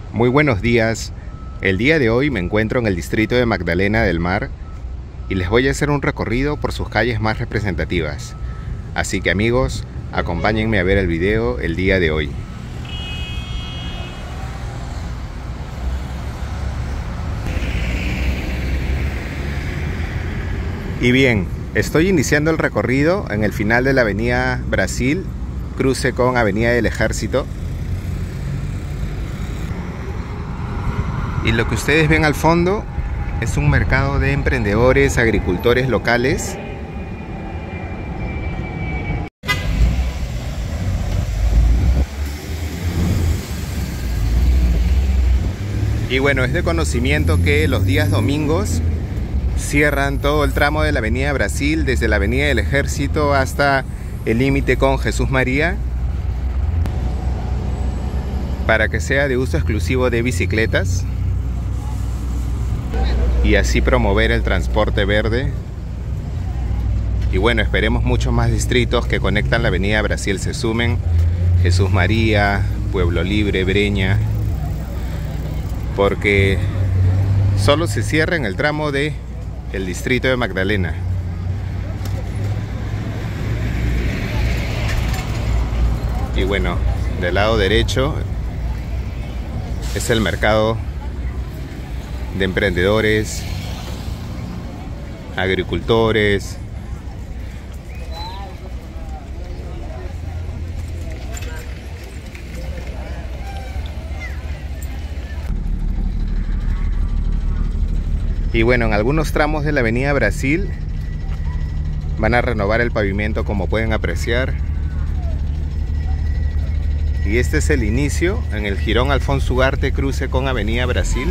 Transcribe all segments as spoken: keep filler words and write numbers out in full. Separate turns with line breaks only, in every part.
Muy buenos días. El día de hoy me encuentro en el distrito de Magdalena del Mar y les voy a hacer un recorrido por sus calles más representativas. Así que amigos, acompáñenme a ver el video el día de hoy. Y bien, estoy iniciando el recorrido en el final de la avenida Brasil, cruce con avenida del Ejército. Y lo que ustedes ven al fondo es un mercado de emprendedores, agricultores locales. Y bueno, es de conocimiento que los días domingos cierran todo el tramo de la avenida Brasil, desde la avenida del Ejército hasta el límite con Jesús María, para que sea de uso exclusivo de bicicletas y así promover el transporte verde. Y bueno, esperemos muchos más distritos que conectan la avenida Brasil se sumen: Jesús María, Pueblo Libre, Breña, porque solo se cierra en el tramo de el distrito de Magdalena. Y bueno, del lado derecho es el mercado de emprendedores, agricultores, y bueno, en algunos tramos de la avenida Brasil van a renovar el pavimento, como pueden apreciar. Y este es el inicio en el jirón Alfonso Ugarte, cruce con avenida Brasil.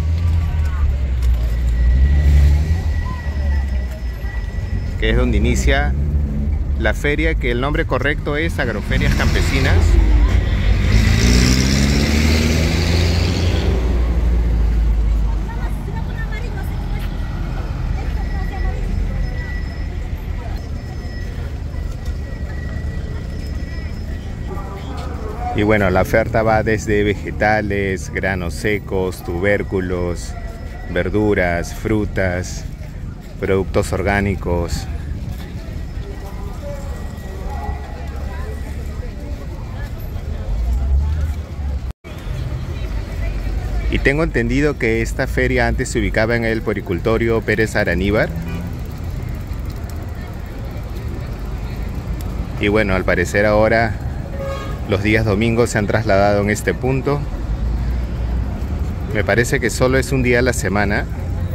Que es donde inicia la feria, que el nombre correcto es Agroferias Campesinas. Y bueno, la oferta va desde vegetales, granos secos, tubérculos, verduras, frutas, productos orgánicos. Y tengo entendido que esta feria antes se ubicaba en el Poricultorio Pérez Araníbar. Y bueno, al parecer ahora los días domingos se han trasladado en este punto. Me parece que solo es un día a la semana.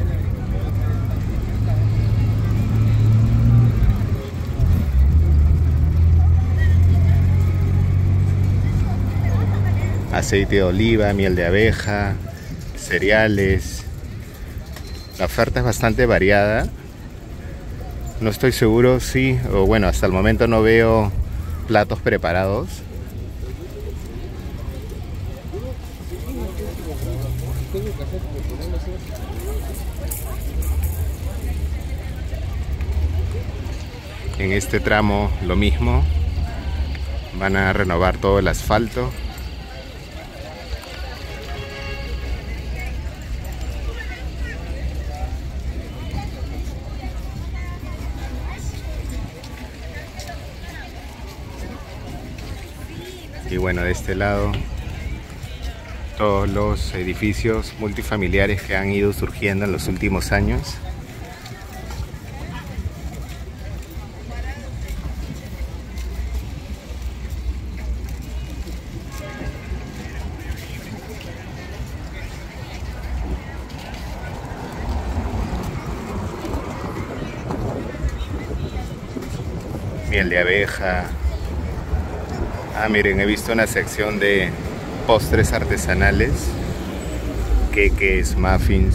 Aceite de oliva, miel de abeja, cereales. La oferta es bastante variada. No estoy seguro si, o bueno, hasta el momento no veo platos preparados. En este tramo lo mismo, van a renovar todo el asfalto. Y bueno, de este lado todos los edificios multifamiliares que han ido surgiendo en los últimos años. Miel de abeja. Ah, miren, he visto una sección de postres artesanales, queques, muffins.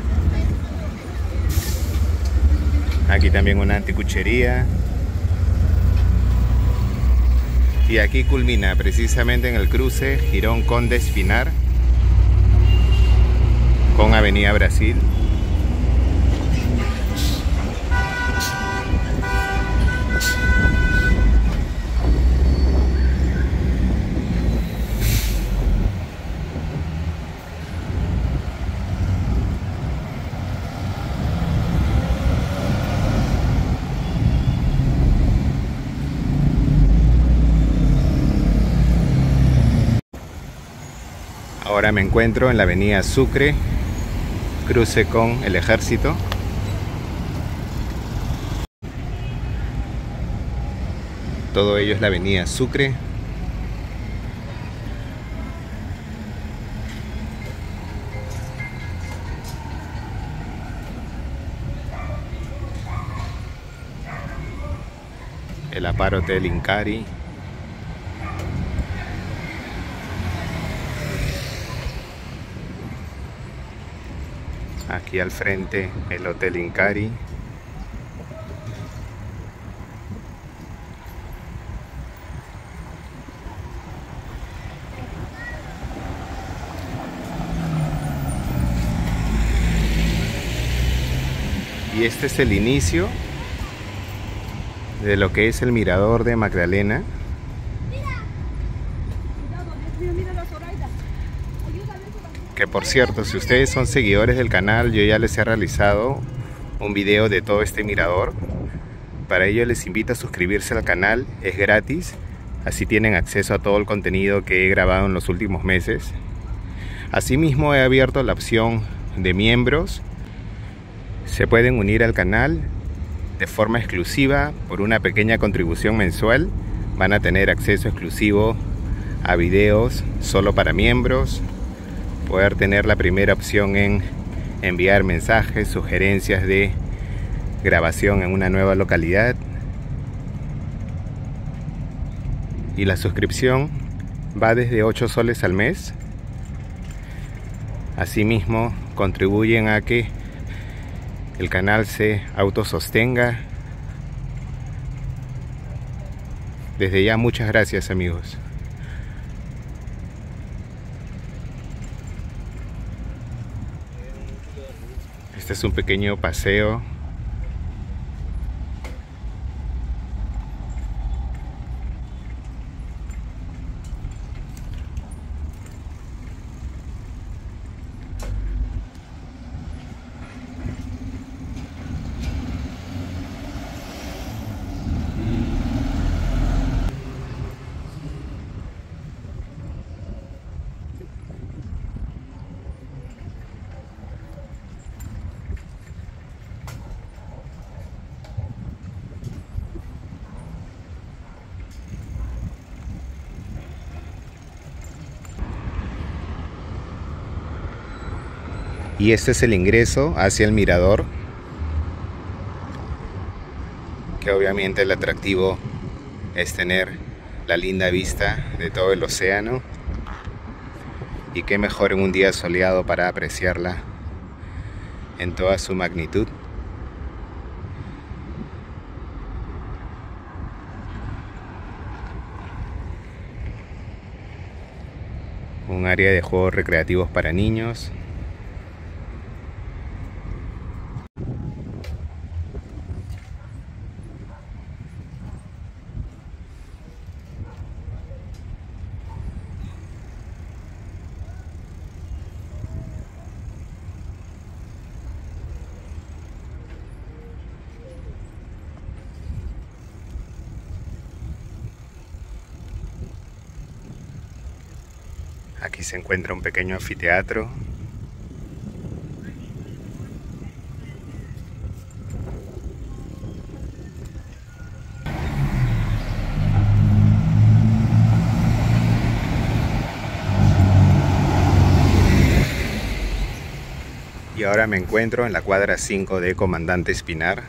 Aquí también una anticuchería. Y aquí culmina precisamente en el cruce Jirón Conde Espinar con avenida Brasil. Ahora me encuentro en la avenida Sucre, cruce con el Ejército. Todo ello es la avenida Sucre. El Apar Hotel Incari. Aquí al frente el Hotel Incari. Y este es el inicio de lo que es el mirador de Magdalena. Que por cierto, si ustedes son seguidores del canal, yo ya les he realizado un video de todo este mirador. Para ello les invito a suscribirse al canal, es gratis. Así tienen acceso a todo el contenido que he grabado en los últimos meses. Asimismo he abierto la opción de miembros. Se pueden unir al canal de forma exclusiva por una pequeña contribución mensual. Van a tener acceso exclusivo a videos solo para miembros. Poder tener la primera opción en enviar mensajes, sugerencias de grabación en una nueva localidad. Y la suscripción va desde ocho soles al mes. Asimismo, contribuyen a que el canal se autosostenga. Desde ya, muchas gracias, amigos. Este es un pequeño paseo. Y este es el ingreso hacia el mirador, que obviamente el atractivo es tener la linda vista de todo el océano, y qué mejor en un día soleado para apreciarla en toda su magnitud. Un área de juegos recreativos para niños. Aquí se encuentra un pequeño anfiteatro. Y ahora me encuentro en la cuadra cinco de Comandante Espinar.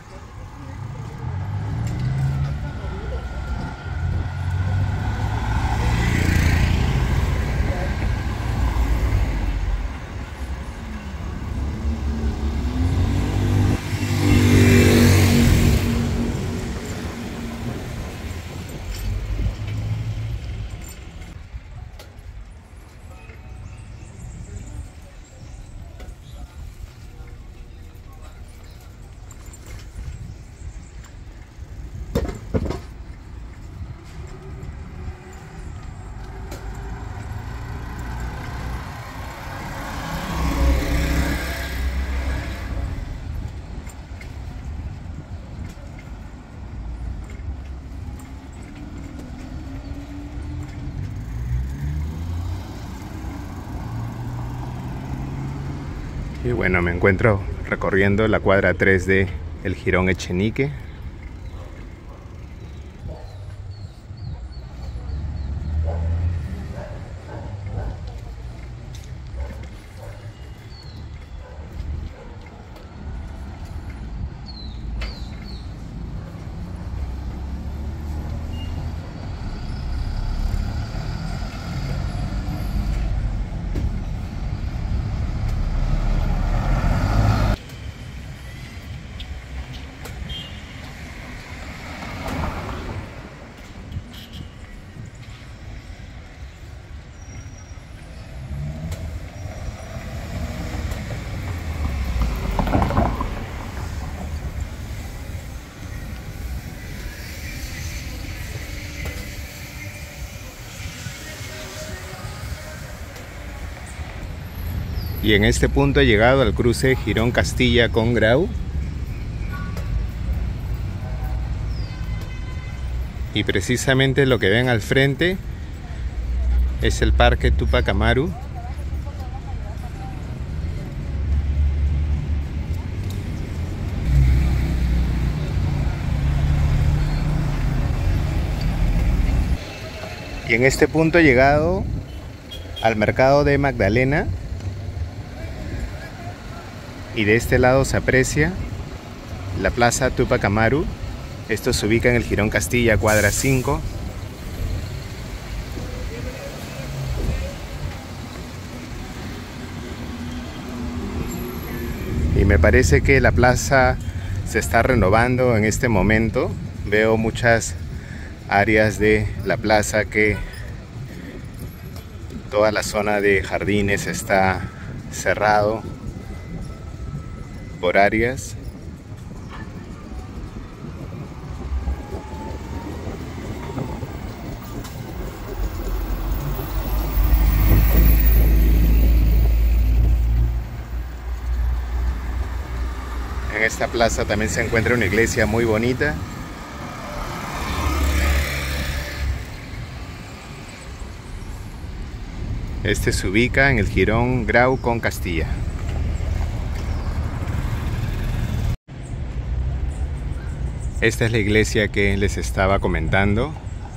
Y bueno, me encuentro recorriendo la cuadra tres de El Jirón Echenique. Y en este punto he llegado al cruce Jirón Castilla con Grau. Y precisamente lo que ven al frente es el Parque Tupac Amaru. Y en este punto he llegado al mercado de Magdalena. Y de este lado se aprecia la Plaza Tupac Amaru. Esto se ubica en el Jirón Castilla, cuadra cinco. Y me parece que la plaza se está renovando en este momento. Veo muchas áreas de la plaza que toda la zona de jardines está cerrado por áreas. En esta plaza también se encuentra una iglesia muy bonita. Este se ubica en el Jirón Grau con Castilla. Esta es la iglesia que les estaba comentando.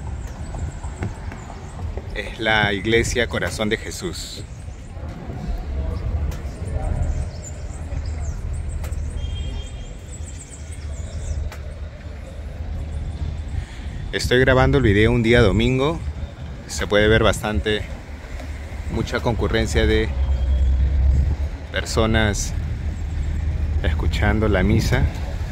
Es la iglesia Corazón de Jesús. Estoy grabando el video un día domingo. Se puede ver bastante, mucha concurrencia de personas escuchando la misa.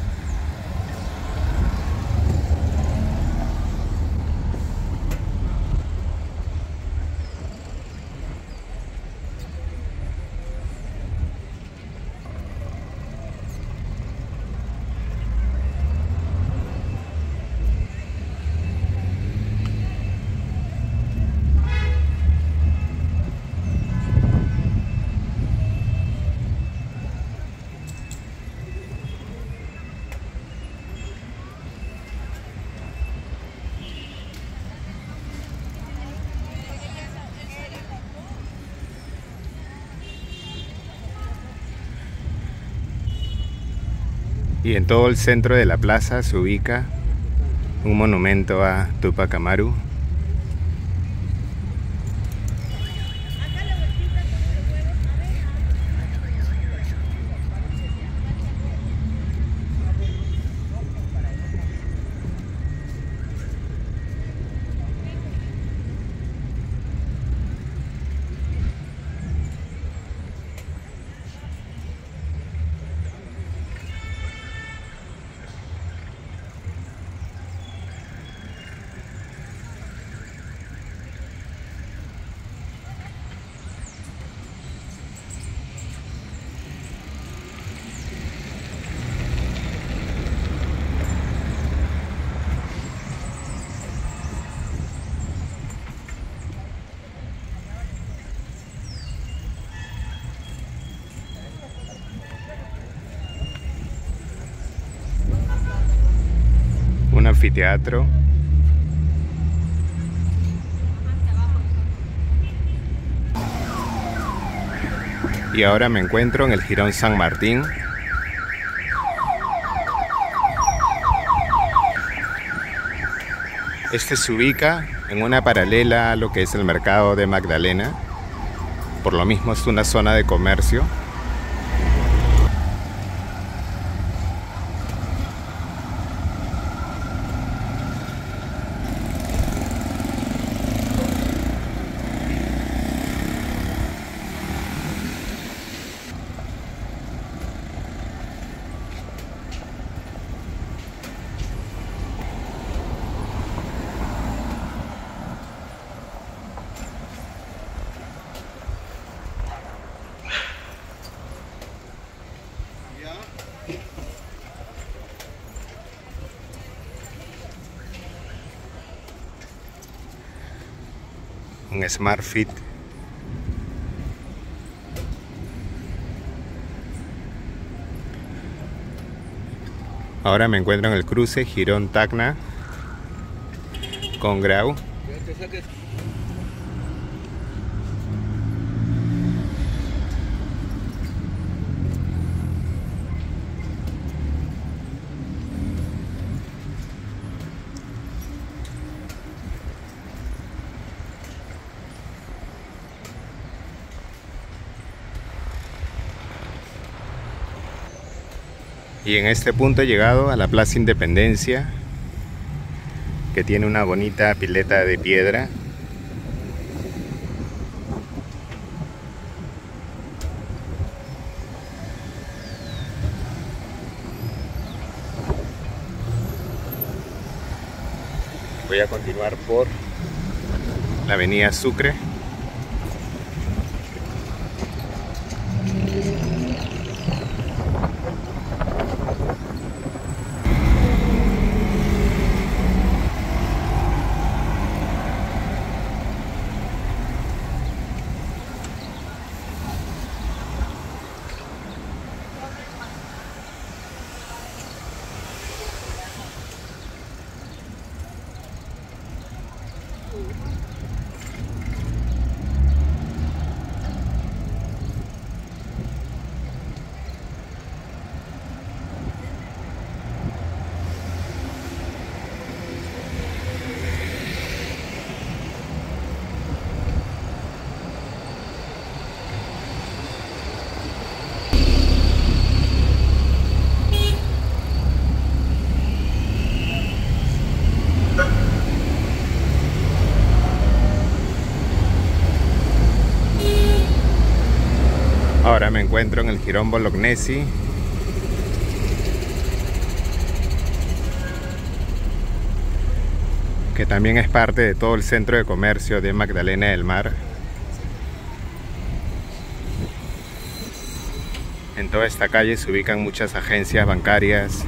Y en todo el centro de la plaza se ubica un monumento a Tupac Amaru. Un anfiteatro. Y ahora me encuentro en el Jirón San Martín. Este se ubica en una paralela a lo que es el mercado de Magdalena. Por lo mismo es una zona de comercio. Un Smart Fit. Ahora me encuentro en el cruce Jirón Tacna con Grau. Y en este punto he llegado a la Plaza Independencia, que tiene una bonita pileta de piedra. Voy a continuar por la avenida Sucre. Ahora me encuentro en el Jirón Bolognesi. Que también es parte de todo el centro de comercio de Magdalena del Mar. En toda esta calle se ubican muchas agencias bancarias.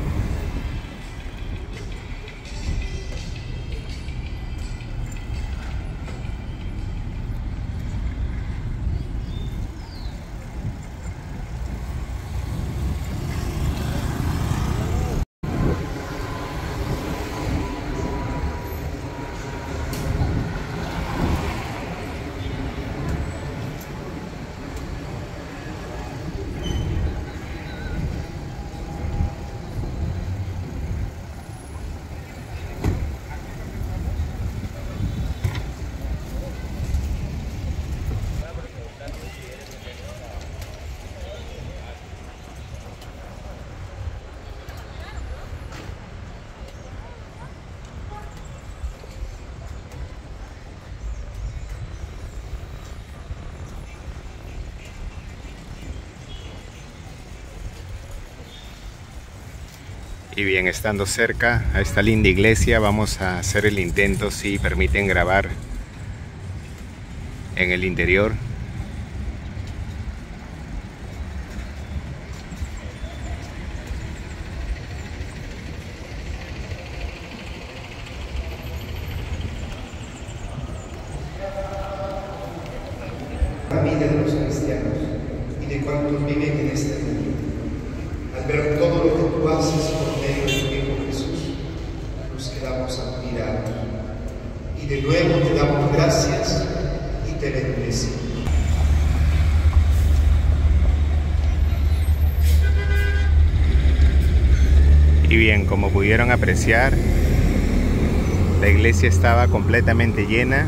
Y bien, estando cerca a esta linda iglesia, vamos a hacer el intento si permiten grabar en el interior.
La vida de los cristianos y de cuantos viven en este mundo, al ver todo lo que tú haces por medio de tu Hijo Jesús, nos quedamos admirados y de nuevo te damos gracias y te bendecimos.
Y bien, como pudieron apreciar, la iglesia estaba completamente llena.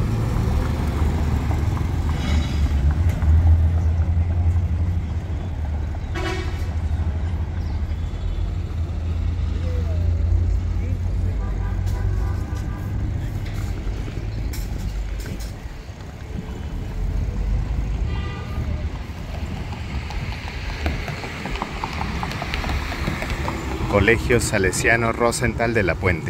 Colegio Salesiano Rosenthal de la Puente.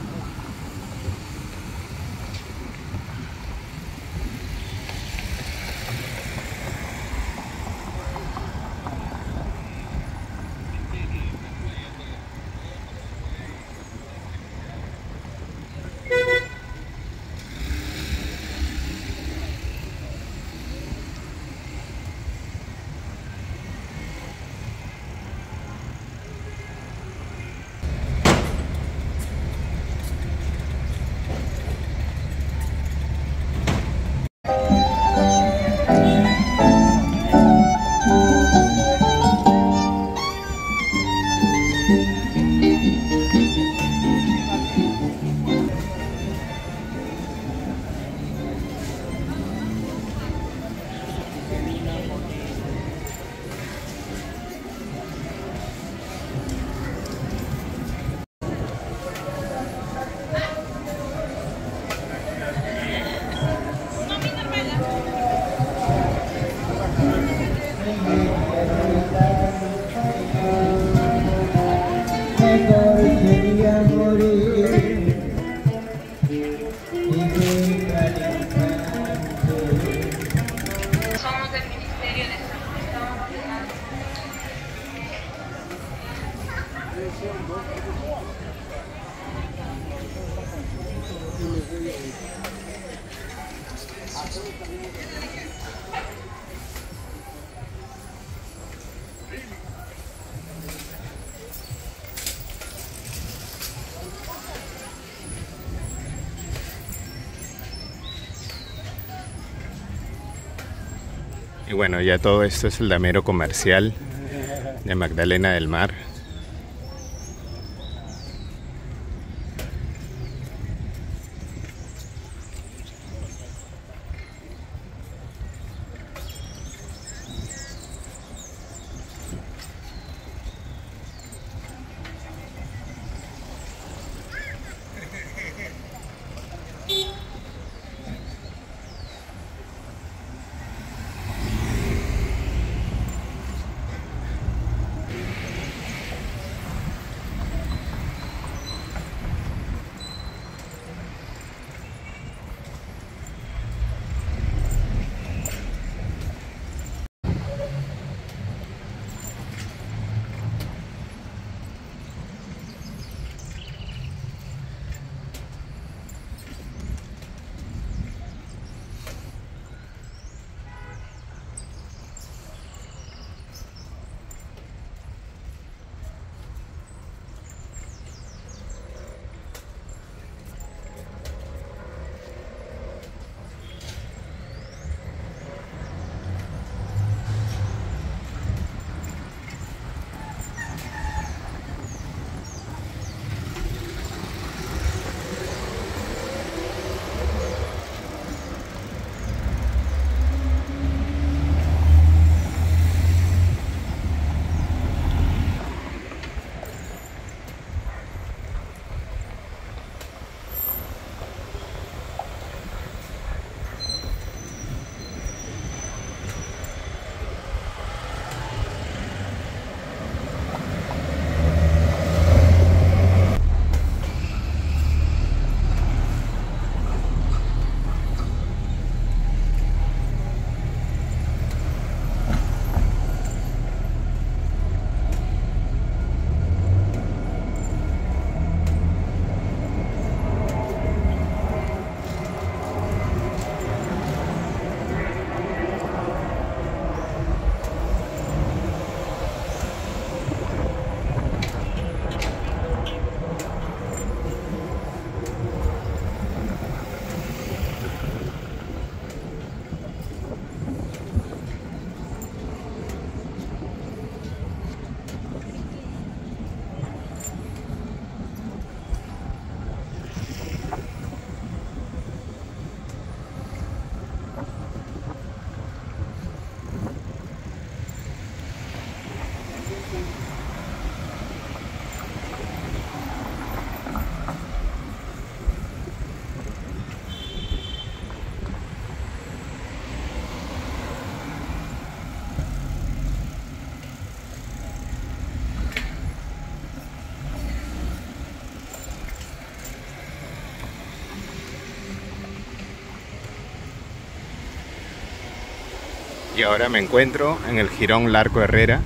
Somos del Ministerio de Salud.
Y bueno, ya todo esto es el damero comercial de Magdalena del Mar. Y ahora me encuentro en el Jirón Larco Herrera.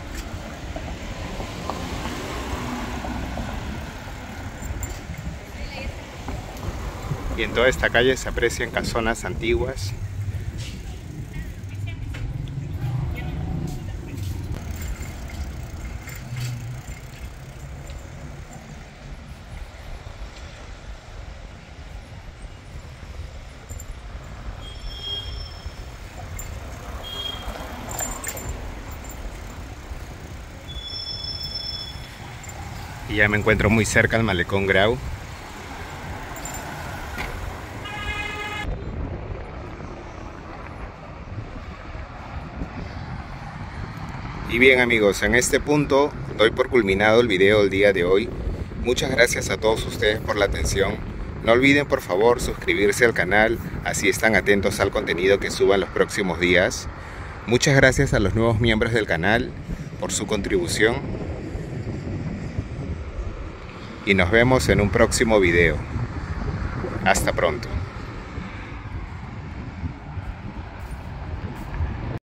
Y en toda esta calle se aprecian casonas antiguas. Y ya me encuentro muy cerca al Malecón Grau. Y bien amigos, en este punto doy por culminado el video del día de hoy. Muchas gracias a todos ustedes por la atención. No olviden por favor suscribirse al canal, así están atentos al contenido que suba en los próximos días. Muchas gracias a los nuevos miembros del canal por su contribución. Y nos vemos en un próximo video. Hasta pronto.